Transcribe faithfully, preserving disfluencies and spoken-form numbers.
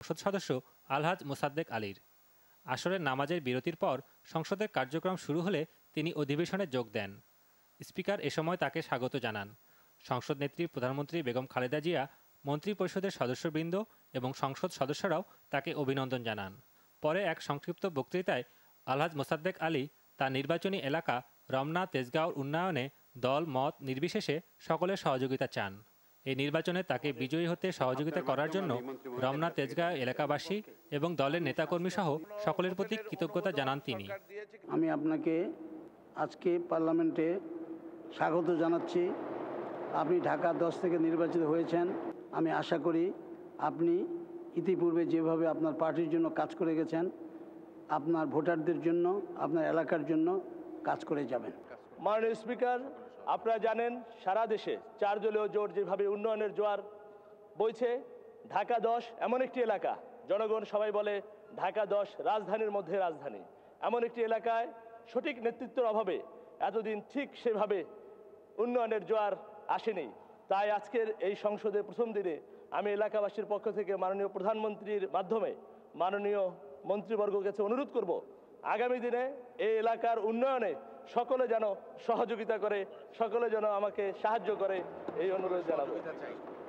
সংসদ সদস্য আলহাজ মোসাদ্দেক আলীর। আসরের নামাজের বিরতির পর সংসদের কার্যক্রম শুরু হলে তিনি অধিবেশনে যোগ দেন। স্পিকার এ সময় তাকে স্বাগত জানান। সংসদ নেত্রী প্রধানমন্ত্রী বেগম খালেদা জিয়া, মন্ত্রিপরিষদের সদস্যবৃন্দ এবং সংসদ সদস্যরাও তাকে অভিনন্দন জানান। পরে এক সংক্ষিপ্ত বক্তৃতায় আলহাজ মোসাদ্দেক আলী তার নির্বাচনী এলাকা রমনা তেজগাঁওর উন্নয়নে দল মত নির্বিশেষে সকলের সহযোগিতা চান। এই নির্বাচনে তাকে বিজয়ী হতে সহযোগিতা করার জন্য রমনা তেজগাঁও এলাকাবাসী এবং দলের নেতাকর্মী সহ সকলের প্রতি কৃতজ্ঞতা জানান তিনি। আমি আপনাকে আজকে পার্লামেন্টে স্বাগত জানাচ্ছি। আপনি ঢাকা দশ থেকে নির্বাচিত হয়েছেন। আমি আশা করি আপনি ইতিপূর্বে যেভাবে আপনার পার্টির জন্য কাজ করে গেছেন, আপনার ভোটারদের জন্য, আপনার এলাকার জন্য কাজ করে যাবেন। মাননীয় স্পিকার, আপনারা জানেন সারা দেশে চার দলীয় জোট যেভাবে উন্নয়নের জোয়ার বইছে, ঢাকা দশ এমন একটি এলাকা, জনগণ সবাই বলে ঢাকা দশ রাজধানীর মধ্যে রাজধানী, এমন একটি এলাকায় সঠিক নেতৃত্বের অভাবে এতদিন ঠিক সেভাবে উন্নয়নের জোয়ার আসেনি। তাই আজকের এই সংসদে প্রথম দিনে আমি এলাকাবাসীর পক্ষ থেকে মাননীয় প্রধানমন্ত্রীর মাধ্যমে মাননীয় মন্ত্রীবর্গের কাছে অনুরোধ করব, আগামী দিনে এই এলাকার উন্নয়নে সকলে যেন সহযোগিতা করে, সকলে যেন আমাকে সাহায্য করে, এই অনুরোধ জানাবো।